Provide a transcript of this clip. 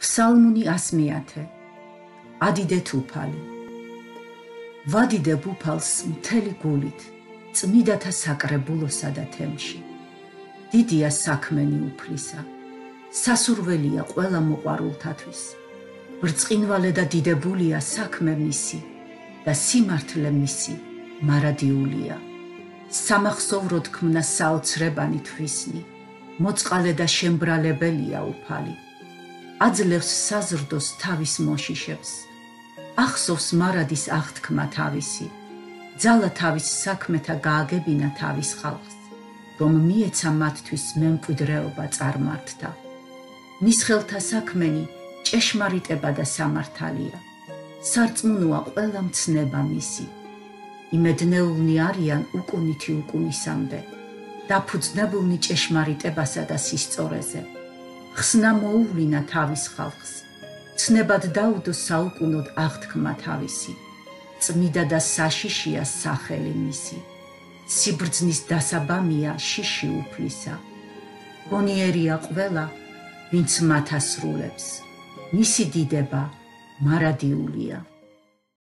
ფსალმუნი 100 ადიდეთ უფალი. ვადიდებ უფალს მთელი გულით, წმიდათა საკრებულოსა და თემში. დიდია საქმენი უფლისა, სასურველია ყველა მოყვარულთათვის. ბრწყინვალე და დიდებულია საქმე მისი და სიმართლე მისი მარადიულია. სამახსოვრო თქმნა საოცრებანი თვისნი, მოწყალე და შემბრალებელია უფალი. აძლევს საზრდოს თავის მოშიშებს, ახსოვს მარადის აღთქმა თავისი, ძალა თავის საქმეთა გააგებინა თავის ხალხს, რომ მიეცა მათთვის მემკვიდრეობა წარმართთა. მის ხელთა საქმენი ჭეშმარიტება და სამართალია, სარწმუნოა ყველა მცნება მისი. იმედნეულნი არიან უკუნითი უკუნისამდე, დაფუძნებულნი ჭეშმარიტებასა და სისწორეზე. ხსნა მოუვლინა თავის ხალხს, ცნებად დაუდო საუკუნოდ აღთქმა თავისი. წმიდა და საშიშია სახელი მისი, სიბრძნის დასაბამია შიში უფლისა. გონიერია ყველა, ვინც მათ ასრულებს, მისი დიდება მარადიულია.